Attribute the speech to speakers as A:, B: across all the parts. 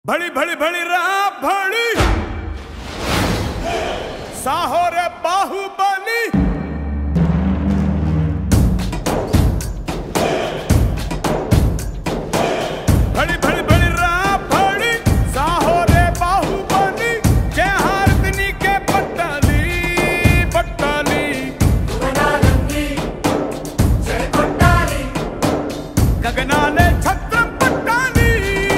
A: भड़ी भड़ी भड़ी रहा भड़ी साहो रे बाहुबली भड़ी भड़ी भड़ी रहा भड़ी साहो रे बाहुबली जय हारदिनी के पट्टाली पट्टाली गगनानंदी जय पट्टाली गगनाने छत्र पट्टाली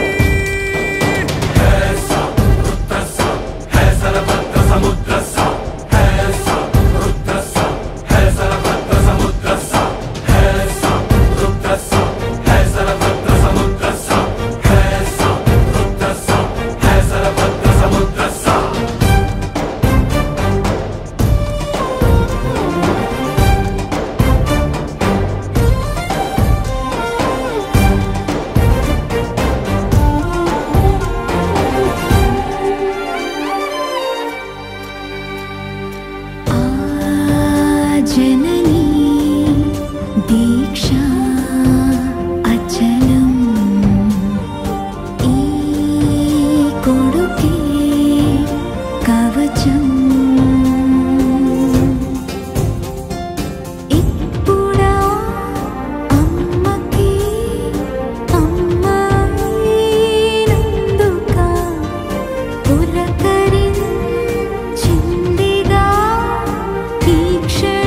A: ऐसा रुद्र सा है सरभद्र समुद्र सा ऐसा रुद्र सा है सरभद्र समुद्र सा ऐसा रुद्र सा है सरभद्र समुद्र सा ऐसा रुद्र सा है सरभद्र समुद्र सा
B: जननी दीक्षा अचलम ई कोडुके कवचम इप्पुड़ा अम्मकी अम्माई नंदुका पुलकरी चिंदिदा तीक्षण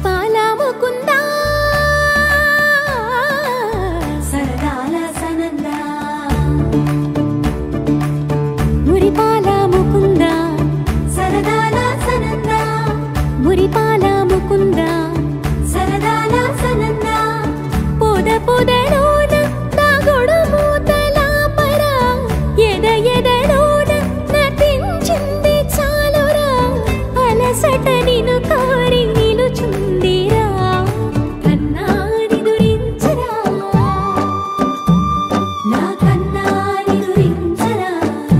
B: మురిపాల ముకుందా సరదాల సనందా మురిపాల ముకుందా సరదాల సనందా మురిపాల ముకుందా సరదాల సనందా పొద పొదలోన దాగుడు మూతల పర ఎద ఎదలోన నటించింది చాలురా అలసట నిను కోరి నిలుచుందిరా కన్నాని దురించరా నా కన్నాని దురించరా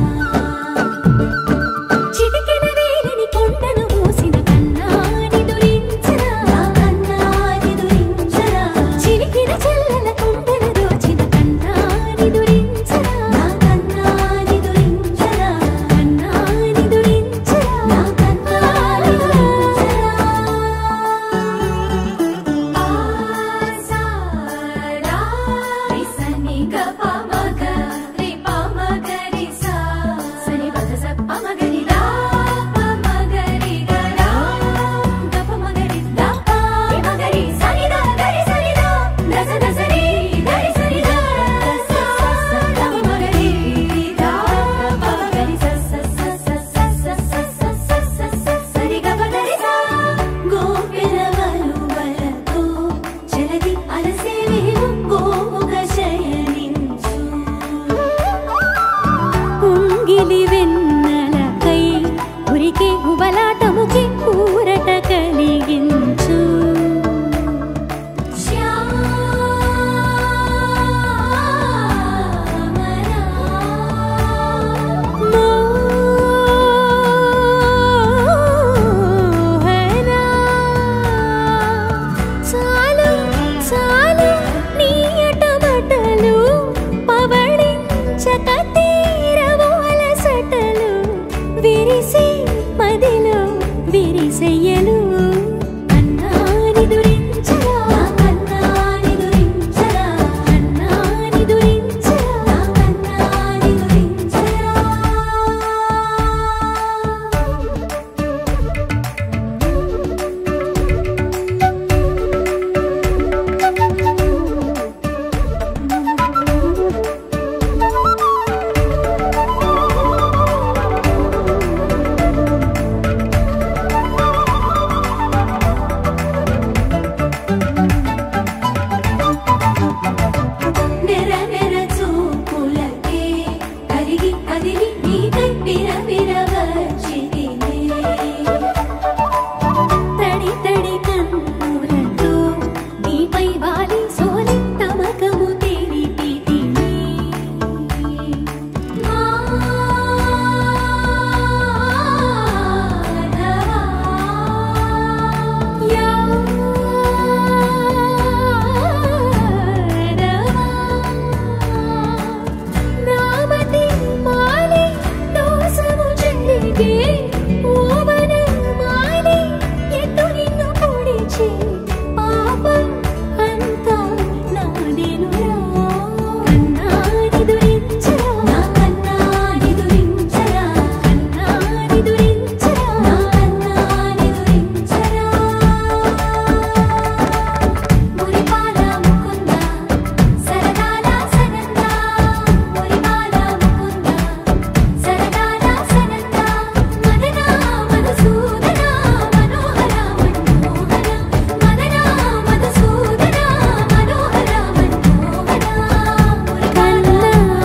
B: చిటికెన వేలిని కొండను మోసిన కన్నాని దురించరా నా కన్నాని దురించరా చిలికిన చెల్లెల కొండను దోచిన కన్నాని దురించరా నా కన్నాని దురించరా కన్నాని దురించరా నా కన్నాని దురించరా ఆసారా రిసని గప మగ రిప మగరి సా సని పద సప్ప మగరి రా ప మగరి గరా గప మగరి దా ప మగరి సని దా గరి సని దా దస దసరి గరి సని దా స స ద మగరి దా ప మగరి స స స స స స స స సరి గప గరి సా గోపిల వలువలతో చెలది అలసేవేవు గోముగ శయనించు ఉంగిలి వెన్నెలకై ఉరికే ఉబలాటముకి ఊరట కలిగించు మోహనా చాలు చాలు నీ అటబటలు పవళించక తీరవు అలసటలు విరిసే మదిలో విరిసెయ్యలు కన్నాని దురించరా కన్నాని దురించరా కన్నాని దురించరా కన్నాని దురించరా నెర నెర చూపులకే కరిగి కదిలి నీకై విర వచ్చితినే తడి తడి కన్నులతో నీపై వాలి సోలి తమకము తెరిపితినే నామతి మాలి దోసము చెల్లిగే ఓవన మాలి ఎత్తు నిన్ను పొడిచి పాపం అంతా నాదేనురా కన్నాని దురించరా నా కన్నాని దురించరా కన్నాని దురించరా నా కన్నాని దురించరా మురిపాల ముకుందా సరదాల సనందా మురిపాల ముకుందా సరదాల సనందా మదనా మధుసూదనా మనోహర మన్మోహన మదనా మధుసూదనా మనోహర మన్మోహన మురిపాల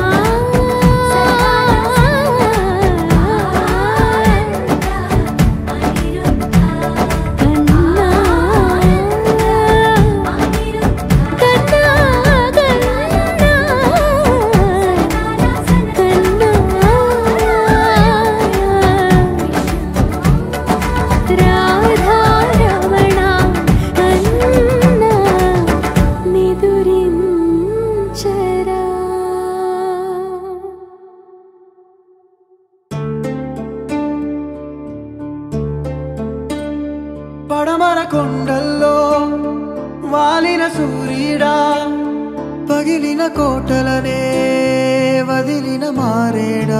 C: పడమర కొండల్లో వాలిన సూర్యుడా పగిలిన కోటలనే వదిలిన మారేడా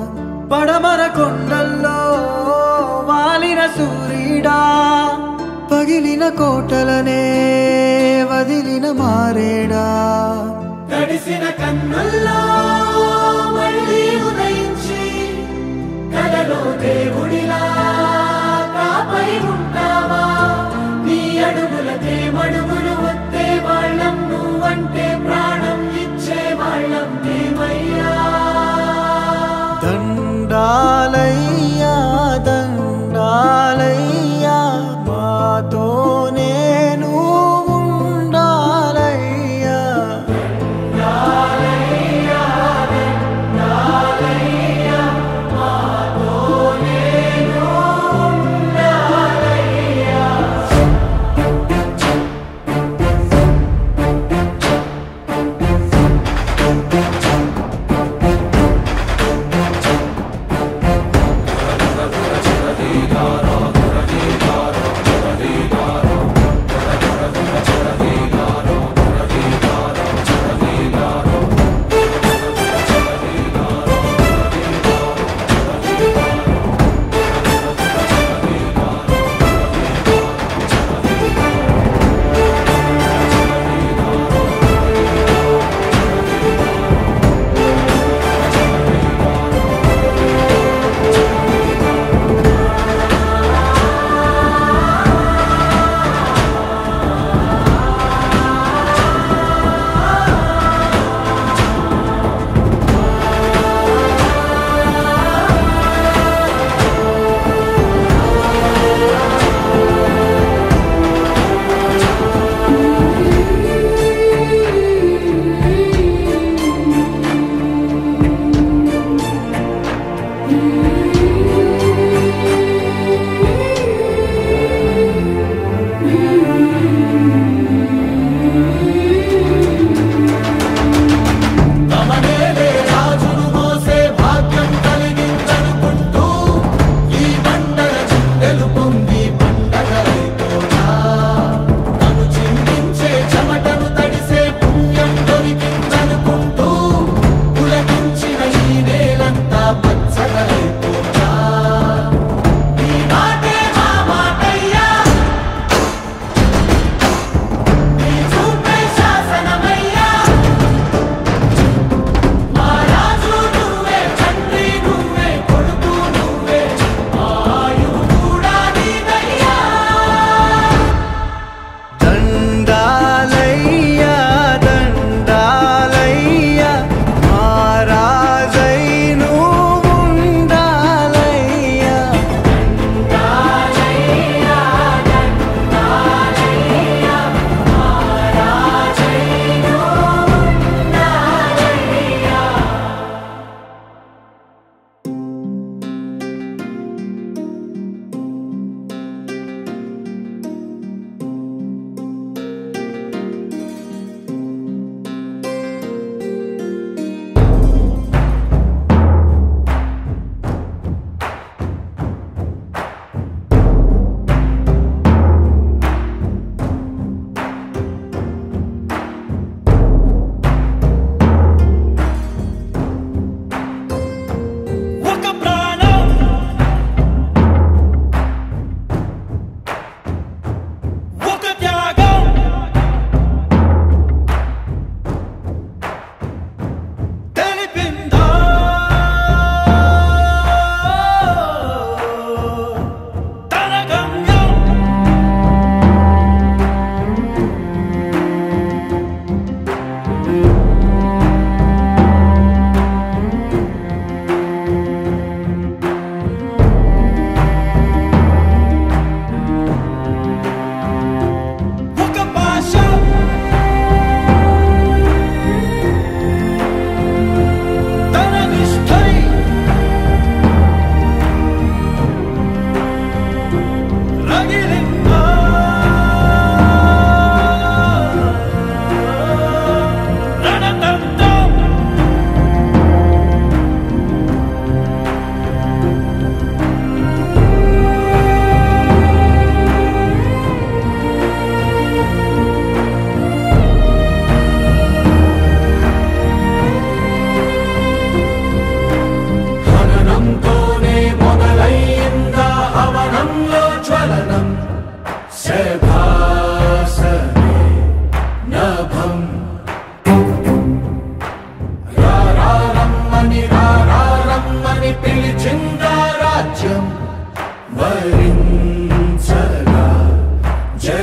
C: పడమర కొండల్లో వాలిన సూర్యుడా పగిలిన కోటలనే వదిలిన మారేడా
A: తడిసిన కన్నుల్లో మళ్ళీ ఉదయించి కలలో దేవుడిలా కాపై ఉంటావా నీ అడుగులకే మడుగులు వస్తే వాళ్ళం నువ్వంటే ప్రాణం ఇచ్చే వాళ్ళం మేమయ్యా
C: దండాలయ్యా దండాలయ్యా మాతో నేను ఉండాలయ్యా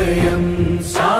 A: हृदयं